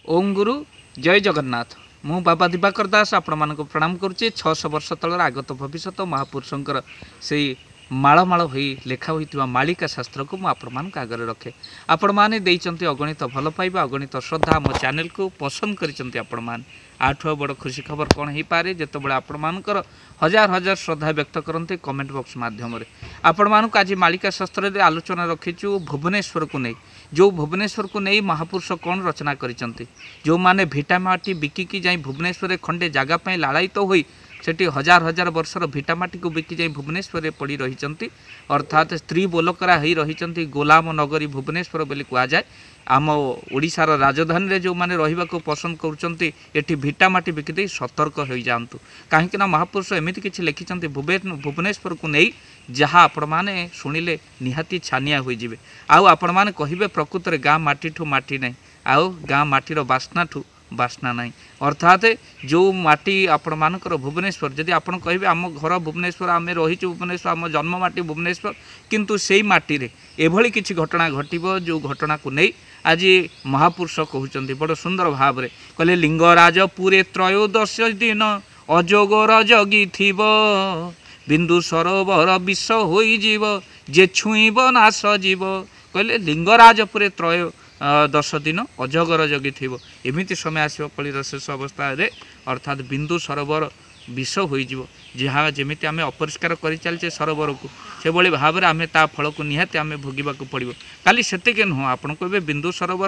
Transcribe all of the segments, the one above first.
ओम गुरु जय जगन्नाथ। मु बाबा दिवाकर दास आपण मानक प्रणाम करुचे। 600 वर्ष तलर आगत भविष्यत महापुरुषंकर से माळमाळ होई लेखा होइतिबा मालिका शास्त्र को मु आपण मानक आगरे रखे। आपण माने देइचंती अगणित भल पाइबा अगणित श्रद्धा मो चैनल को पसंद करिसंती। आपण मान आठो बड़ खुशी खबर कौन हो पारे जिते आपण मानकर हजार हजार श्रद्धा व्यक्त करते कमेंट बॉक्स माध्यम रे। आपण मानक आज मालिका शास्त्र रे आलोचना रखिचु भुवनेश्वर को नहीं। जो भुवनेश्वर को नहीं महापुरुष कौन रचना करिसंती। जो माने भिटामाटी बिकिकी जाई भुवनेश्वर खंडे जगह पे लालायित होई सेठी हजार हजार वर्षर भिटामाटी को बिकी जाई भुवनेश्वर पड़ी रही। अर्थात स्त्री बोलकरा ही रही गोलाम नगरी भुवनेश्वर बोली कह जाए। आम ओडिशार राजधानी रे जो माने रहिबा को पसंद करुचंती एठी भिटामाटी बिकी दे सतर्क हो जातु। कहीं महापुरुष एमती किसी लिखिं भुवनेश्वर को नहीं जहाँ आपण मैंने शुणिले निहाती छानिया हो जाए। आउ आपण मैंने कहे प्रकृत में गाँ माटी ठू माटी नहीं आउ गाँ माटीर बास्ना ठू बास्ना नहीं। अर्थात जो माटी आपण मानकर भुवनेश्वर जदि आपण कहे आम घर भुवनेश्वर आम रहीचु भुवनेश्वर आम जन्म माटी भुवनेश्वर किंतु से माटी रे एभली किसी घटना घटिबो जो घटना को नहीं आज महापुरुष कहते बड़ सुंदर भाव रे कहले लिंगराज पूरे त्रयोदश दिन अजोगर जगी थिब बिंदु सरोवर विष होई जीव जे छुईब नाश जीव। कहले लिंगराज पूरे त्रय 10 दिन अजगर जगी थिब एमिति समय आसो कलिर शेष अवस्था रे अर्थात बिंदु सरोवर विष हो जहाँ जमी आम अपरिष्कार कर चलचे सरोवर को से भाई भाव में आम ता फल को निहाती आम भोगवा पड़ो। खाली सेतिक नुह आपन कहे बिंदु सरोवर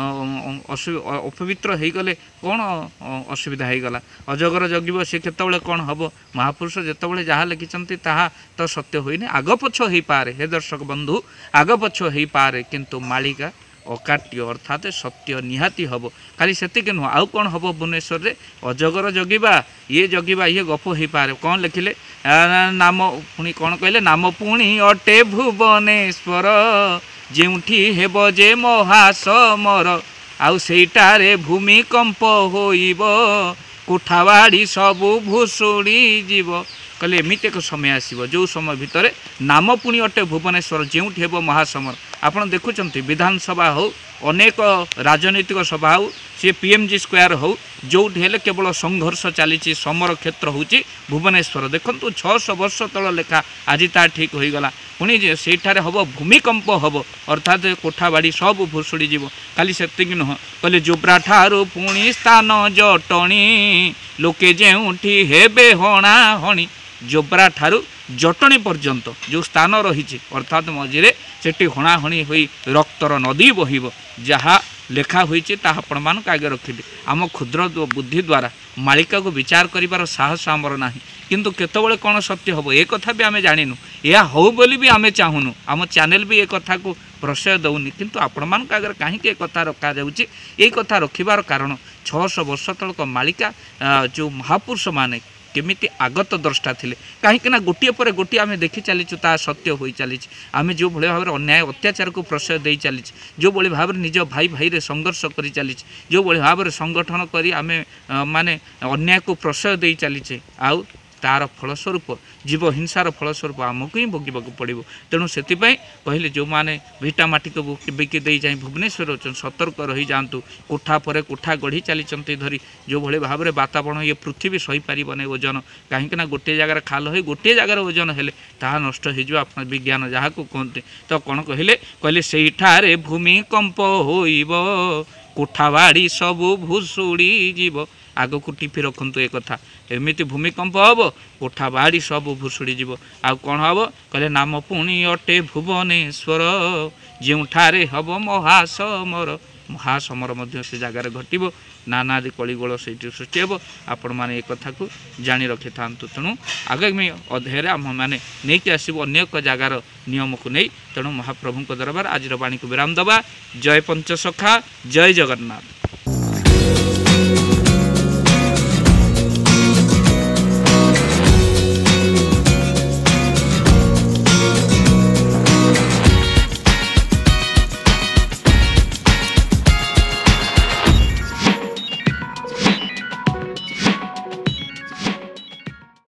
अपवित्र हो गले कौन असुविधा हो गला अजगर जगिब सी केतबले कौन हम महापुरुष जितेबाला जहाँ लिखिं ताहा तो सत्य होनी आग पछ हो पारे। हे दर्शक बंधु आग पछ हो पारे किंतु मालिका अकाट्य अर्थात सत्य निहाती हम। खाली सेतिक नुह आउ कौन हम भुवनेश्वर रे अजगर जगिबा ये गप हो पारे कौन लिखिले नाम पुणी कौन कहले नाम पुणी अटे भुवनेश्वर जेउठी हेब जे महासमर आउ सेटारे भूमिकंप होइब कोठावाड़ी सबु भुसुड़ी जीव। कहले एमती एक समय आसो जो समय भितर नाम पुणी अटे भुवनेश्वर जेउठी हेब महासमर। आपन देखुं विधानसभा हो अनेक राजनैतिक सभा हो सी पीएमजी स्क्वायर हो जो केवल संघर्ष चली समर क्षेत्र होची भुवनेश्वर। देखु 600 वर्ष तल लेखा आज ता ठीक हो गला पुणी सेठारे हम भूमिकंप हम अर्थात कोठाबाड़ी सब भुसुड़ी जीव। खाली सेतिक नुह कहले जोब्रा ठारू पुणी स्थान जटणी लोके जेउठी हेबे हणा हणी जोब्रा ठारू जटणी पर्यंत जो स्थान रही अर्थात मझे से हणाहणी हो रक्तर नदी बहिब जहाँ लेखा होती आपण मान आगे रखिली। आम क्षुद्र बुद्धि द्वारा मालिका को विचार कर साहस आमर ना किंतु केतबले कौन सत्य हम एक कथा भी आम जाणीनु यह हो बोली भी आम चाहूनु आम चैनल भी एक कथा को प्रश्रय दौनी किंतु आपण मान आगे कहीं एक कथा रखा जाउची। ये कथा रखिबार कारण 600 वर्ष तलक मालिका जो महापुरुष माने केमिति आगत द्रष्टा थिले कहीं गोटे पर गोटे आम देखी चलीचु ता सत्य हो चली आम जो भाई भाव अन्याय अत्याचार को प्रश्रय दे चली जो भाई भाव निज भाई भाई रे संघर्ष कर चली जो भाई भाव संगठन करी आम माने अन्याय को प्रश्रय दे चलीचे आउ तार फलस्वरूप जीव हिंसार फलस्वरूप आमको ही भोगवा पड़ो। तेणु से कहले जो मैंने भिटामाटी को बिकी दे जाए भुवनेश्वर सतर्क रही जातु कोठा पर कोठा गढ़ी चली धरी जो भाई भाव में वातावरण ये पृथ्वी सही पार नहीं ओजन कहीं गोटे जगार खाल हो गोटे जगार ओजन हेले ताहा नष्ट हो विज्ञान जहाँ को कहते तो कौन कहले सेठारे भूमिकंप होइब कोठाबाड़ी सबु भुसुड़ी जीव। आग को टिपी रखु एक कथा एमती भूमिकंप हम कोठाबाड़ी सब भुसुड़ी जीव। आ कौन हम कहले नाम पुणी अटे भुवनेश्वर जेउठारे हम महासमर महासमर मध्य से जगार घटब नानादि कलिगोल से सृष्टि हे आपण मैंने एक कथा को जानी रखि था। तेणु आगामी अध्याय आम मैंने नहीं आसबू अनेक जगार नियम को नहीं। तेणु महाप्रभु दरबार आज वाणी को विराम दबा। जय पंचसखा जय जगन्नाथ।